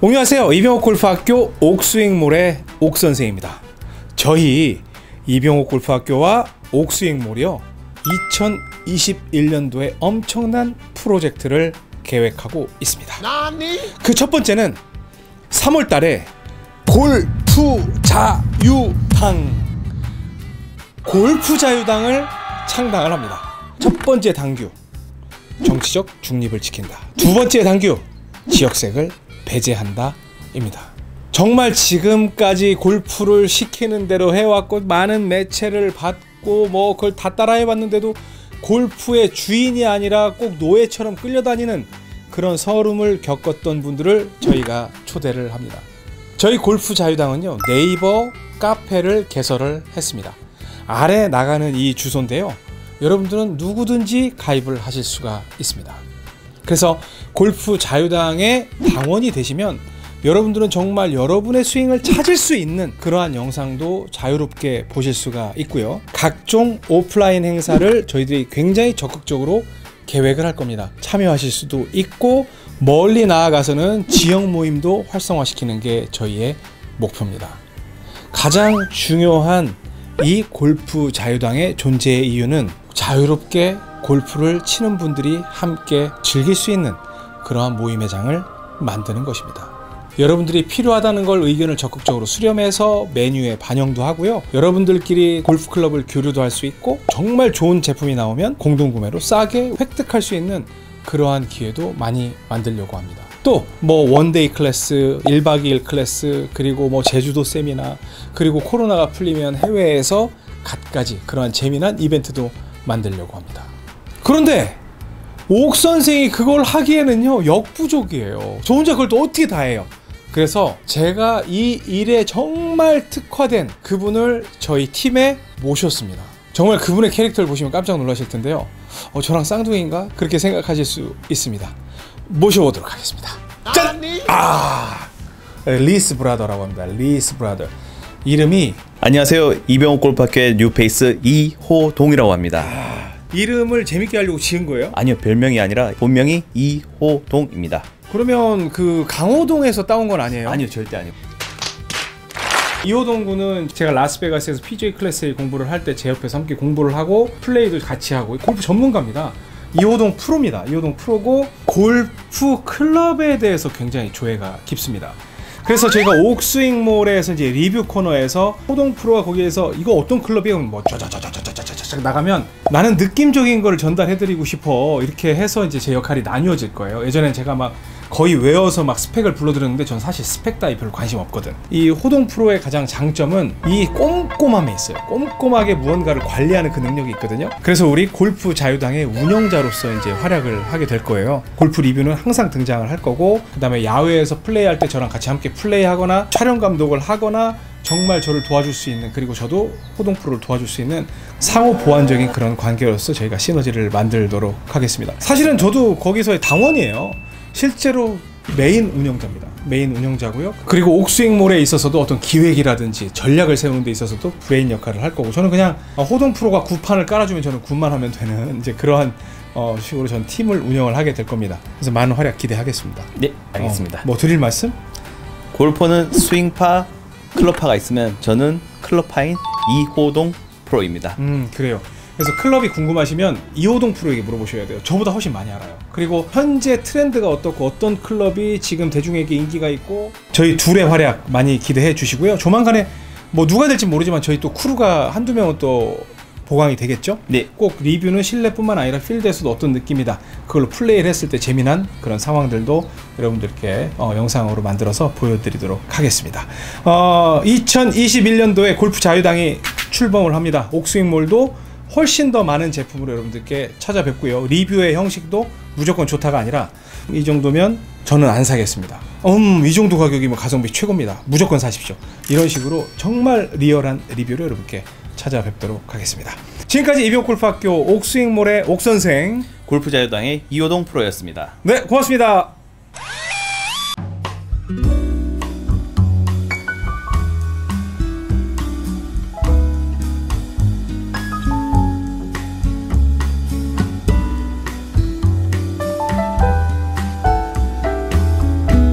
안녕하세요. 이병옥 골프학교 옥스윙몰의 옥선생입니다. 저희 이병옥 골프학교와 옥스윙몰이요 2021년도에 엄청난 프로젝트를 계획하고 있습니다. 그 첫 번째는 3월 달에 골프 자유당을 창당을 합니다. 첫 번째 당규, 정치적 중립을 지킨다. 두 번째 당규, 지역색을 배제한다 입니다. 정말 지금까지 골프를 시키는 대로 해왔고 많은 매체를 받고 뭐 그걸 다 따라해봤는데도 골프의 주인이 아니라 꼭 노예처럼 끌려다니는 그런 서름을 겪었던 분들을 저희가 초대를 합니다. 저희 골프 자유당은요 네이버 카페를 개설을 했습니다. 아래 나가는 이 주소인데요, 여러분들은 누구든지 가입을 하실 수가 있습니다. 그래서 골프 자유당의 당원이 되시면 여러분들은 정말 여러분의 스윙을 찾을 수 있는 그러한 영상도 자유롭게 보실 수가 있고요, 각종 오프라인 행사를 저희들이 굉장히 적극적으로 계획을 할 겁니다. 참여하실 수도 있고 멀리 나아가서는 지역 모임도 활성화시키는 게 저희의 목표입니다. 가장 중요한 이 골프 자유당의 존재의 이유는 자유롭게 골프를 치는 분들이 함께 즐길 수 있는 그러한 모임의 장을 만드는 것입니다. 여러분들이 필요하다는 걸 의견을 적극적으로 수렴해서 메뉴에 반영도 하고요, 여러분들끼리 골프클럽을 교류도 할 수 있고 정말 좋은 제품이 나오면 공동구매로 싸게 획득할 수 있는 그러한 기회도 많이 만들려고 합니다. 또 뭐 원데이 클래스, 1박 2일 클래스, 그리고 뭐 제주도 세미나, 그리고 코로나가 풀리면 해외에서 갖가지 그러한 재미난 이벤트도 만들려고 합니다. 그런데 옥선생이 그걸 하기에는요 역부족이에요. 저 혼자 그걸 또 어떻게 다 해요? 그래서 제가 이 일에 정말 특화된 그분을 저희 팀에 모셨습니다. 정말 그분의 캐릭터를 보시면 깜짝 놀라실 텐데요, 저랑 쌍둥이인가? 그렇게 생각하실 수 있습니다. 모셔보도록 하겠습니다. 짠! 리스 브라더라고 합니다. 리스 브라더. 이름이, 안녕하세요. 이병옥 골프학교의 뉴페이스 이호동이라고 합니다. 이름을 재밌게 하려고 지은 거예요? 아니요, 별명이 아니라 본명이 이호동입니다. 그러면 그 강호동에서 따온 건 아니에요? 아니요, 절대 아니요. 이호동 군은 제가 라스베가스에서 PGA 클래스 공부를 할 때 제 옆에서 함께 공부를 하고 플레이도 같이 하고 골프 전문가입니다. 이호동 프로입니다. 이호동 프로고 골프 클럽에 대해서 굉장히 조예가 깊습니다. 그래서 저희가 옥스윙몰에서 이제 리뷰 코너에서 호동 프로가 거기에서 이거 어떤 클럽이에요? 뭐 짜자자자자자자자 나가면 나는 느낌적인 걸 전달해드리고 싶어 이렇게 해서 이제 제 역할이 나뉘어질 거예요. 예전엔 제가 막 거의 외워서 막 스펙을 불러드렸는데 전 사실 스펙 따위 별로 관심 없거든. 이 호동 프로의 가장 장점은 이 꼼꼼함에 있어요. 꼼꼼하게 무언가를 관리하는 그 능력이 있거든요. 그래서 우리 골프 자유당의 운영자로서 이제 활약을 하게 될 거예요. 골프 리뷰는 항상 등장을 할 거고, 그 다음에 야외에서 플레이할 때 저랑 같이 함께 플레이하거나 촬영 감독을 하거나 정말 저를 도와줄 수 있는, 그리고 저도 호동 프로를 도와줄 수 있는 상호 보완적인 그런 관계로서 저희가 시너지를 만들도록 하겠습니다. 사실은 저도 거기서의 당원이에요. 실제로 메인 운영자입니다. 메인 운영자고요. 그리고 옥스윙몰에 있어서도 어떤 기획이라든지 전략을 세우는 데 있어서도 브레인 역할을 할 거고, 저는 그냥 호동 프로가 구판을 깔아주면 저는 굿만 하면 되는 이제 그러한 식으로 전 팀을 운영을 하게 될 겁니다. 그래서 많은 활약 기대하겠습니다. 네, 알겠습니다. 뭐 드릴 말씀? 골퍼는 스윙파, 클럽파가 있으면 저는 클럽파인 이호동 프로입니다. 그래요. 그래서 클럽이 궁금하시면 이호동 프로에게 물어보셔야 돼요. 저보다 훨씬 많이 알아요. 그리고 현재 트렌드가 어떻고 어떤 클럽이 지금 대중에게 인기가 있고, 저희 둘의 활약 많이 기대해 주시고요. 조만간에 뭐 누가 될지 모르지만 저희 또 크루가 한두 명은 또 보강이 되겠죠? 네. 꼭 리뷰는 실내뿐만 아니라 필드에서도 어떤 느낌이다, 그걸로 플레이를 했을 때 재미난 그런 상황들도 여러분들께 영상으로 만들어서 보여드리도록 하겠습니다. 2021년도에 골프 자유당이 출범을 합니다. 옥스윙몰도 훨씬 더 많은 제품으로 여러분들께 찾아뵙고요. 리뷰의 형식도 무조건 좋다가 아니라 이 정도면 저는 안 사겠습니다. 이 정도 가격이면 가성비 최고입니다. 무조건 사십시오. 이런 식으로 정말 리얼한 리뷰를 여러분께 찾아뵙도록 하겠습니다. 지금까지 이병옥 골프학교 옥스윙몰의 옥선생, 골프 자유당의 이호동 프로였습니다. 네, 고맙습니다.